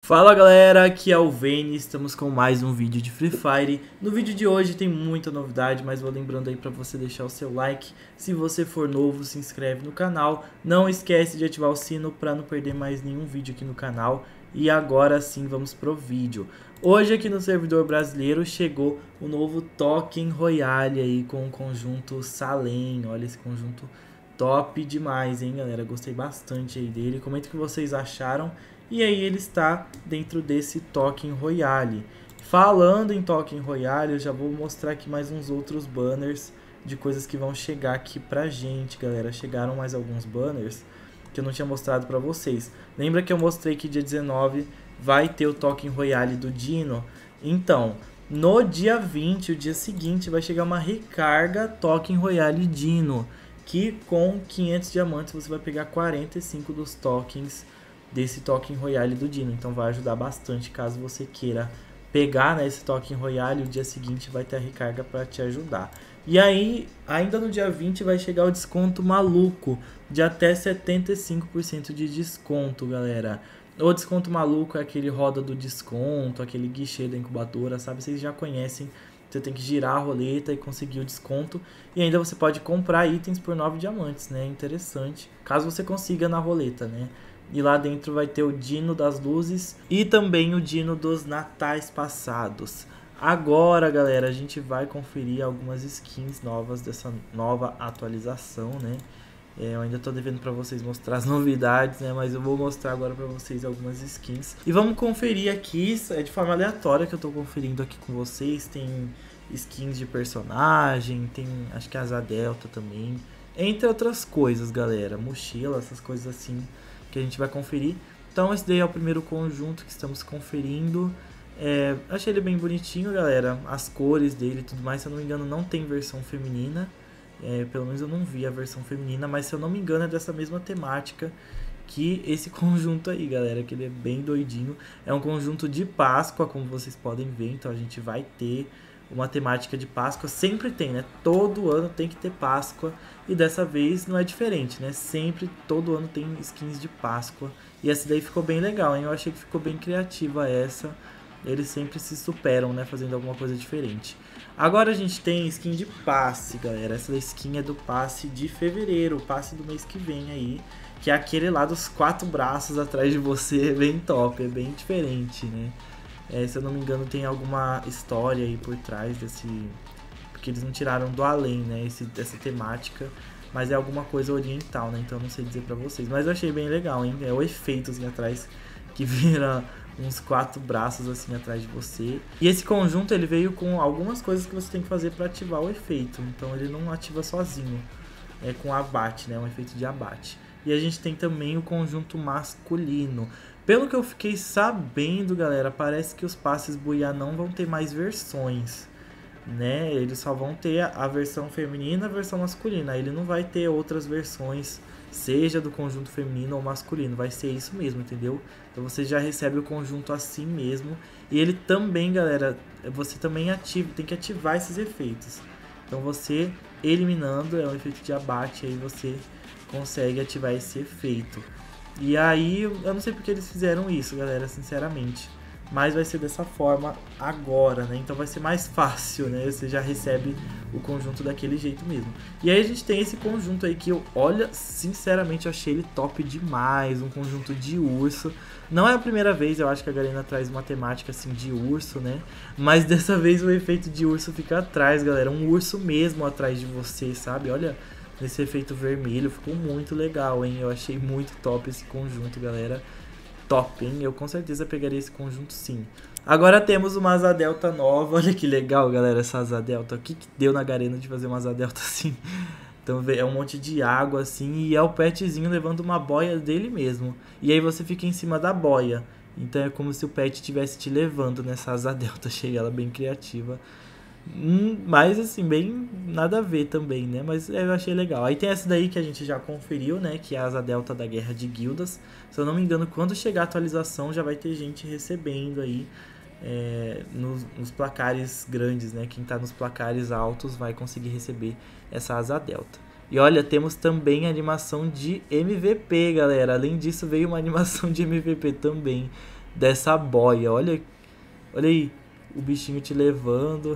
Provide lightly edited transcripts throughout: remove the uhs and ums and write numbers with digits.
Fala galera, aqui é o Vayne, estamos com mais um vídeo de Free Fire. No vídeo de hoje tem muita novidade, mas vou lembrando aí para você deixar o seu like. Se você for novo, se inscreve no canal. Não esquece de ativar o sino para não perder mais nenhum vídeo aqui no canal. E agora sim vamos pro vídeo. Hoje aqui no servidor brasileiro chegou o novo Token Royale aí com o conjunto Salem. Olha esse conjunto top demais, hein galera, gostei bastante aí dele. Comenta o que vocês acharam. E aí ele está dentro desse Token Royale. Falando em Token Royale, eu já vou mostrar aqui mais uns outros banners de coisas que vão chegar aqui pra gente, galera. Chegaram mais alguns banners que eu não tinha mostrado pra vocês. Lembra que eu mostrei que dia 19 vai ter o Token Royale do Dino? Então, no dia 20, o dia seguinte, vai chegar uma recarga Token Royale Dino, que com 500 diamantes você vai pegar 45 dos tokens desse Token Royale do Dino. Então vai ajudar bastante caso você queira pegar, né, esse Token Royale. O dia seguinte vai ter a recarga para te ajudar. E aí, ainda no dia 20 vai chegar o desconto maluco de até 75% de desconto, galera. O desconto maluco é aquele roda do desconto, aquele guichê da incubadora, sabe? Vocês já conhecem. Você tem que girar a roleta e conseguir o desconto. E ainda você pode comprar itens por 9 diamantes, né? Interessante. Caso você consiga na roleta, né? E lá dentro vai ter o Dino das Luzes e também o Dino dos Natais Passados. Agora, galera, a gente vai conferir algumas skins novas dessa nova atualização, né? Eu ainda tô devendo pra vocês mostrar as novidades, né? Mas eu vou mostrar agora pra vocês algumas skins. E vamos conferir aqui, é de forma aleatória que eu tô conferindo aqui com vocês. Tem skins de personagem, tem acho que asa delta também. Entre outras coisas, galera. Mochila, essas coisas assim que a gente vai conferir. Então esse daí é o primeiro conjunto que estamos conferindo. Achei ele bem bonitinho, galera. As cores dele e tudo mais, se eu não me engano não tem versão feminina. Pelo menos eu não vi a versão feminina, mas se eu não me engano é dessa mesma temática que esse conjunto aí, galera, que ele é bem doidinho. É um conjunto de Páscoa, como vocês podem ver, então a gente vai ter uma temática de Páscoa, sempre tem, né? Todo ano tem que ter Páscoa e dessa vez não é diferente, né? Sempre, todo ano tem skins de Páscoa e essa daí ficou bem legal, hein? Eu achei que ficou bem criativa essa. Eles sempre se superam, né? Fazendo alguma coisa diferente. Agora a gente tem skin de passe, galera. Essa skin é do passe de fevereiro, o passe do mês que vem aí. Que é aquele lá dos 4 braços atrás de você, é bem top, é bem diferente, né? Se eu não me engano tem alguma história aí por trás desse... Porque eles não tiraram do além, né? Essa temática. Mas é alguma coisa oriental, né? Então eu não sei dizer pra vocês. Mas eu achei bem legal, hein? É o efeito assim atrás que vira uns 4 braços assim atrás de você. E esse conjunto ele veio com algumas coisas que você tem que fazer pra ativar o efeito. Então ele não ativa sozinho. É com abate, né? Um efeito de abate. E a gente tem também o conjunto masculino. Pelo que eu fiquei sabendo, galera, parece que os passes Buiá não vão ter mais versões, né? Eles só vão ter a versão feminina e a versão masculina. Ele não vai ter outras versões, seja do conjunto feminino ou masculino. Vai ser isso mesmo, entendeu? Então você já recebe o conjunto assim mesmo. E ele também, galera, você também tem que ativar esses efeitos. Então você eliminando, é um efeito de abate, aí você consegue ativar esse efeito. E aí, eu não sei porque eles fizeram isso, galera, sinceramente. Mas vai ser dessa forma agora, né? Então vai ser mais fácil, né? Você já recebe o conjunto daquele jeito mesmo. E aí a gente tem esse conjunto aí que eu, olha, sinceramente eu achei ele top demais. Um conjunto de urso. Não é a primeira vez, eu acho que a Garena traz uma temática assim de urso, né? Mas dessa vez o efeito de urso fica atrás, galera. Um urso mesmo atrás de você, sabe? Olha... Esse efeito vermelho ficou muito legal, hein? Eu achei muito top esse conjunto, galera. Top, hein? Eu com certeza pegaria esse conjunto sim. Agora temos uma asa delta nova. Olha que legal, galera, essa asa delta. O que deu na Garena de fazer uma asa delta assim? Então é um monte de água assim e é o petzinho levando uma boia dele mesmo. E aí você fica em cima da boia. Então é como se o pet estivesse te levando nessa asa delta. Achei ela bem criativa. Mas assim, bem nada a ver também, né? Mas eu achei legal. Aí tem essa daí que a gente já conferiu, né? Que é a asa delta da Guerra de Guildas. Se eu não me engano, quando chegar a atualização já vai ter gente recebendo aí nos placares grandes, né? Quem tá nos placares altos vai conseguir receber essa asa delta. E olha, temos também a animação de MVP, galera. Além disso, veio uma animação de MVP também dessa boia. Olha aí, o bichinho te levando.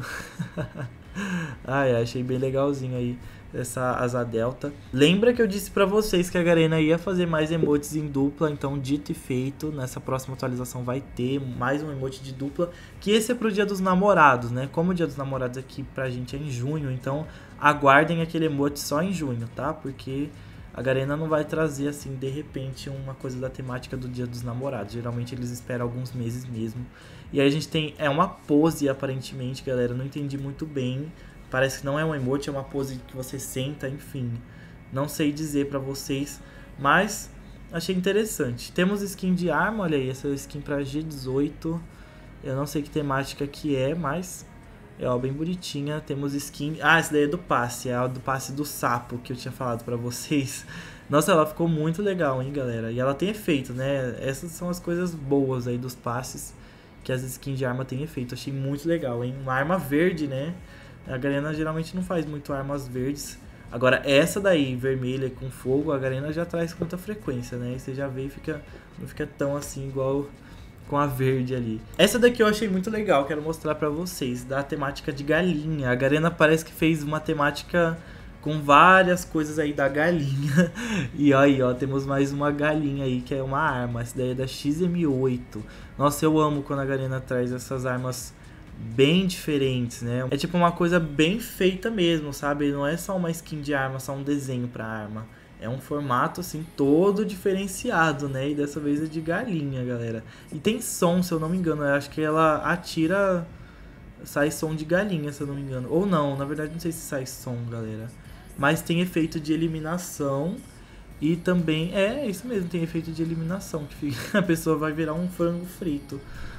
Ai, achei bem legalzinho aí essa asa delta. Lembra que eu disse pra vocês que a Garena ia fazer mais emotes em dupla, então dito e feito, nessa próxima atualização vai ter mais um emote de dupla, que esse é pro Dia dos Namorados, né? Como o Dia dos Namorados aqui pra gente é em junho, então aguardem aquele emote só em junho, tá? Porque a Garena não vai trazer assim de repente uma coisa da temática do Dia dos Namorados. Geralmente eles esperam alguns meses mesmo. E aí a gente tem, é uma pose aparentemente, galera, não entendi muito bem. Parece que não é um emote, é uma pose que você senta, enfim. Não sei dizer pra vocês, mas achei interessante. Temos skin de arma, olha aí, essa skin pra G18. Eu não sei que temática que é, mas é ó, bem bonitinha. Temos skin... Ah, essa daí é do passe, é a do passe do sapo que eu tinha falado pra vocês. Nossa, ela ficou muito legal, hein, galera. E ela tem efeito, né? Essas são as coisas boas aí dos passes, que as skins de arma têm efeito. Achei muito legal, hein? Uma arma verde, né? A Garena geralmente não faz muito armas verdes. Agora essa daí, vermelha com fogo, a Garena já traz com muita frequência, né? E você já vê e não fica tão assim igual com a verde ali. Essa daqui eu achei muito legal, quero mostrar pra vocês, da temática de galinha. A Garena parece que fez uma temática com várias coisas aí da galinha. E aí, ó, temos mais uma galinha aí, que é uma arma. Essa daí é da XM8. Nossa, eu amo quando a Garena traz essas armas bem diferentes, né? É tipo uma coisa bem feita mesmo, sabe? Não é só uma skin de arma, só um desenho pra arma. É um formato, assim, todo diferenciado, né? E dessa vez é de galinha, galera. E tem som, se eu não me engano. Eu acho que ela atira... Sai som de galinha, se eu não me engano. Ou não, na verdade não sei se sai som, galera. Mas tem efeito de eliminação. E também... É, isso mesmo, tem efeito de eliminação. Que a pessoa vai virar um frango frito.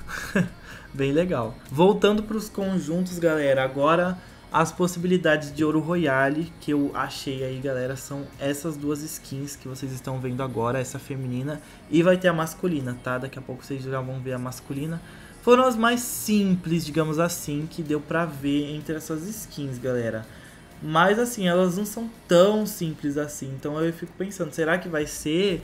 Bem legal. Voltando para os conjuntos, galera. Agora as possibilidades de Ouro Royale que eu achei aí, galera, são essas duas skins que vocês estão vendo agora. Essa feminina e vai ter a masculina, tá? Daqui a pouco vocês já vão ver a masculina. Foram as mais simples, digamos assim, que deu pra ver entre essas skins, galera. Mas assim, elas não são tão simples assim. Então eu fico pensando, será que vai ser...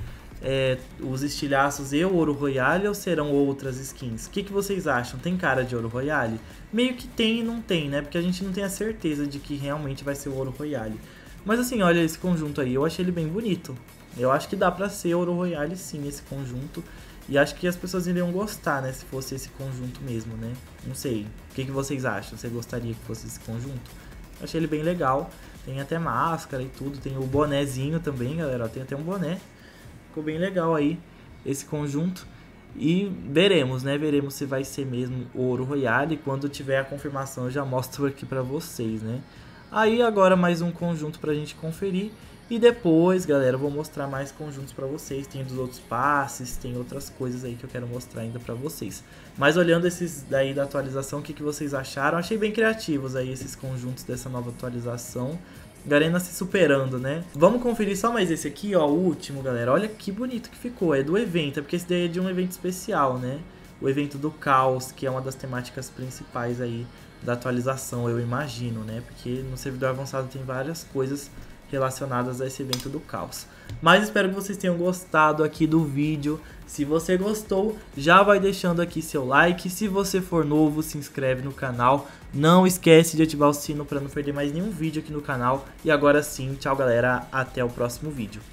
os estilhaços e o Ouro Royale ou serão outras skins? O que vocês acham? Tem cara de Ouro Royale? Meio que tem e não tem, né? Porque a gente não tem a certeza de que realmente vai ser o Ouro Royale. Mas assim, olha esse conjunto aí, eu achei ele bem bonito. Eu acho que dá pra ser Ouro Royale sim, esse conjunto. E acho que as pessoas iriam gostar, né? Se fosse esse conjunto mesmo, né? Não sei. O que vocês acham? Você gostaria que fosse esse conjunto? Eu achei ele bem legal. Tem até máscara e tudo. Tem o bonézinho também, galera. Tem até um boné. Ficou bem legal aí esse conjunto. E veremos, né? Veremos se vai ser mesmo o Ouro Royale. Quando tiver a confirmação eu já mostro aqui pra vocês, né? Aí agora mais um conjunto pra gente conferir. E depois, galera, eu vou mostrar mais conjuntos pra vocês. Tem dos outros passes, tem outras coisas aí que eu quero mostrar ainda pra vocês. Mas olhando esses daí da atualização, o que vocês acharam? Achei bem criativos aí esses conjuntos dessa nova atualização. Garena se superando, né? Vamos conferir só mais esse aqui, ó, o último, galera. Olha que bonito que ficou, é do evento, é porque esse daí é de um evento especial, né? O evento do caos, que é uma das temáticas principais aí da atualização, eu imagino, né? Porque no servidor avançado tem várias coisas relacionadas a esse evento do caos. Mas espero que vocês tenham gostado aqui do vídeo. Se você gostou, já vai deixando aqui seu like. Se você for novo, se inscreve no canal. Não esquece de ativar o sino para não perder mais nenhum vídeo aqui no canal. E agora sim, tchau galera, até o próximo vídeo.